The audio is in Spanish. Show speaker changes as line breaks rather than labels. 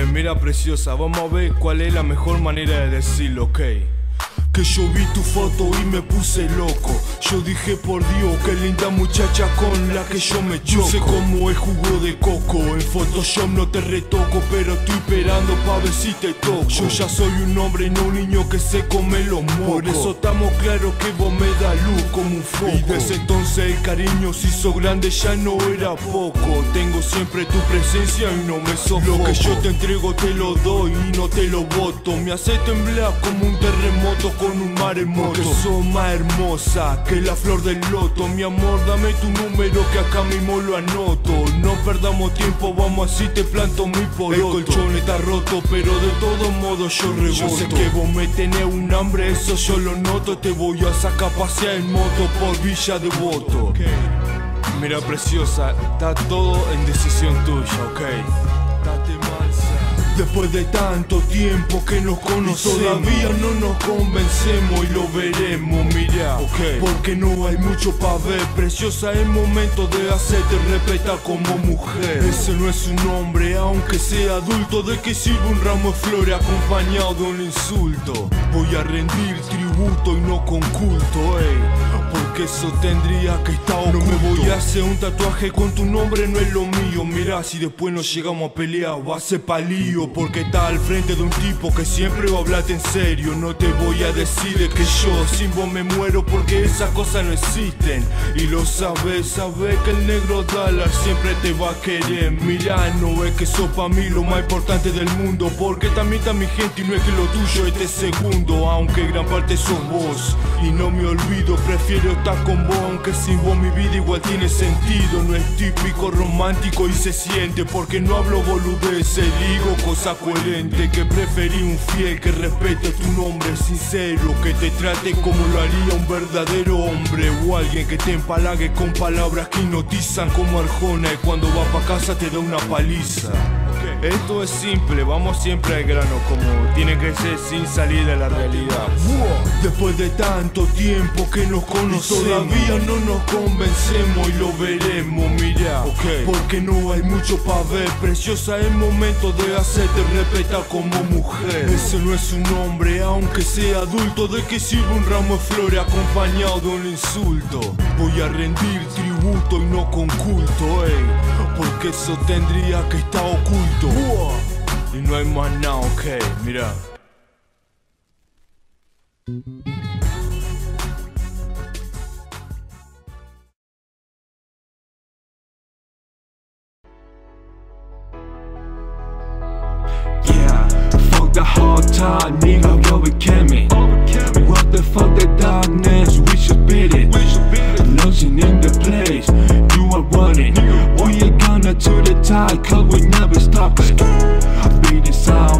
Mira preciosa, vamos a ver cuál es la mejor manera de decirlo, ok. Que yo vi tu foto y me puse loco. Yo dije por Dios, qué linda muchacha con la que yo me choco. Sé cómo es jugo de coco. En Photoshop no te retoco, pero estoy esperando pa' ver si te toco. Yo ya soy un hombre y no un niño que se come los mocos. Por eso estamos claros que vos me das luz como un foco. Y desde entonces el cariño se hizo grande, ya no era poco. Tengo siempre tu presencia y no me sofoco. Lo que yo te entrego te lo doy y no te lo boto. Me hace temblar como un terremoto con un maremoto. Porque sos más hermosa que la flor del loto. Mi amor, dame tu número que acá mismo lo anoto. No perdamos tiempo, vamos así te planto mi poroto. El colchón está roto, pero de todos modos yo reboto. Yo sé que vos me tenés un hambre, eso yo lo noto. Te voy a sacar a pasear en moto por Villa Devoto. Mira preciosa, está todo en decisión tuya, ok. Date mansa. Después de tanto tiempo que nos conocemos, todavía no nos convencemos y lo veremos, mira, porque no hay mucho pa' ver. Preciosa, es momento de hacerte respetar como mujer. Ese no es un hombre, aunque sea adulto. ¿De qué sirve un ramo de flores acompañado de un insulto? Voy a rendir tributo y no con culto, porque eso tendría que estar oculto. No me voy a hacer un tatuaje con tu nombre, no es lo mío. Mirá, si después nos llegamos a pelear va a ser palío, porque está al frente de un tipo que siempre va a hablarte en serio. No te voy a decir de que yo sin vos me muero, porque esas cosas no existen. Y lo sabes que el negro dólar siempre te va a querer. Mirá, no es que sos pa' mí lo más importante del mundo, porque también está mi gente y no es que lo tuyo esté segundo. Aunque gran parte sos vos y no me olvido, prefiero estar con vos, aunque sin vos mi vida igual tiene sentido. No es típico romántico y se siente, porque no hablo boludeces, digo cosa coherente. Que preferí un fiel que respete tu nombre sincero, que te trate como lo haría un verdadero hombre, o alguien que te empalague con palabras que hipnotizan como Arjona, y cuando va pa' casa te da una paliza. Esto es simple, vamos siempre al grano, como tiene que ser sin salir de la realidad. Después de tanto tiempo que nos conocemos, todavía no nos convencemos y lo veremos, mira, porque no hay mucho pa' ver. Preciosa, es momento de hacerte respetar como mujer. Ese no es un hombre, aunque sea adulto. ¿De qué sirve un ramo de flores acompañado de un insulto? Voy a rendir tributo y no con culto, porque eso tendría que estar oculto. Y no hay más nada, ok, mira.
Fuck the hard time, nigga, overcame me. What the fuck the darkness, we should beat it. Losing in the place, you are running. We are gonna to the tide, cause we never stopping. I beat the sound